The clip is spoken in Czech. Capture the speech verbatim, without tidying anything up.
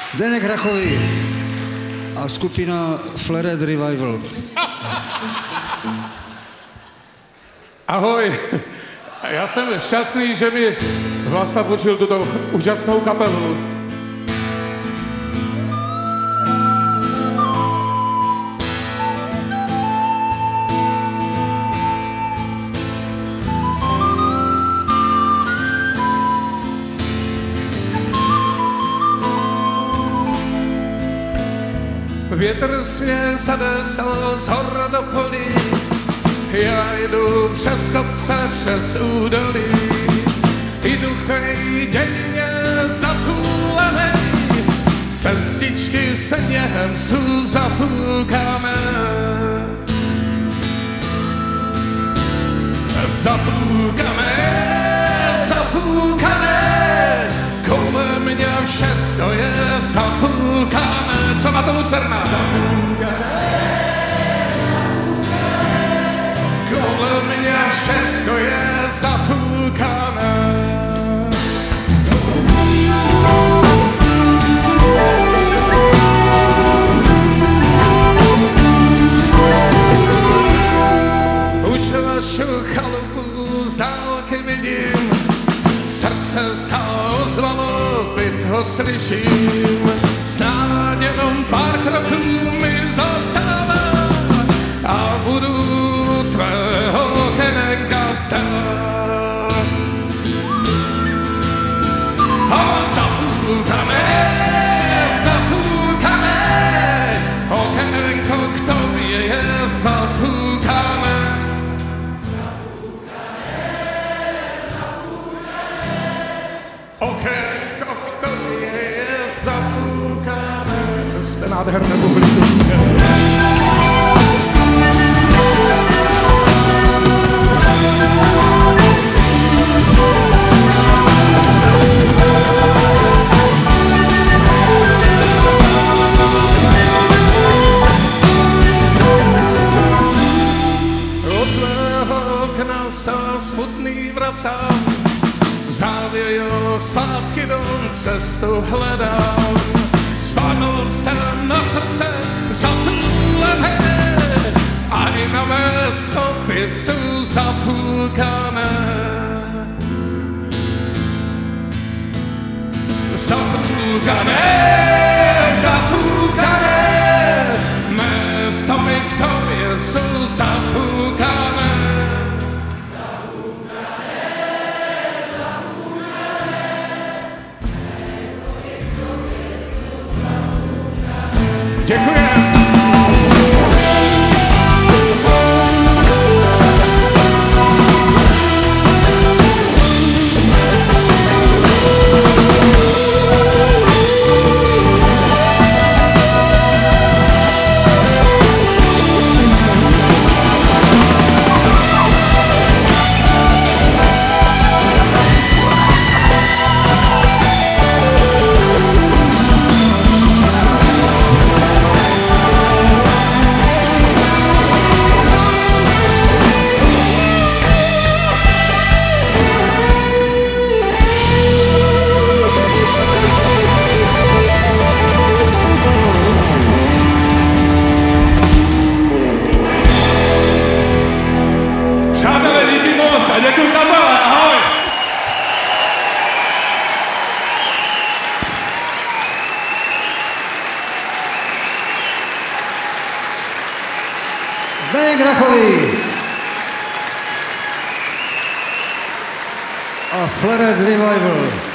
Zdeněk Rachový a skupina Flared Revival. Ahoj, já jsem šťastný, že mi Vlasta počil tuto úžasnou kapelu. Větr směr zadesal z hora do polí, já jdu přes kopce, přes údolí, jdu k té dějině zatůlené, cestičky sněhem jsou zafukané. Zafukané, zafukané, kolem mě všecko je zafukané. Co na to Lucerna? Zafukane, kolem mě všecko je zafukané. Už vašu chalupu z dálky vidím, srdce se ozvalo, byt ho slyším. Snad jenom pár kroků mi zůstává a budu tvého okénka stát. A zafukané, zafukané, okénko k tobě je zafukané. Okénko k tobě je zafukané. To jste nádherné publikum. Od tvého okna se smutný vracám, v závějoch zpátky dom cestu hledám. Spadl jsem na srdce zatůlené a i na mé stopy jsou zafukané. Zafukané, zafukané, mé stopy k tobě jsou zafukané. Děkuji. Děkuji kapele, ahoj! Zdeněk Rachový a Flared Revival.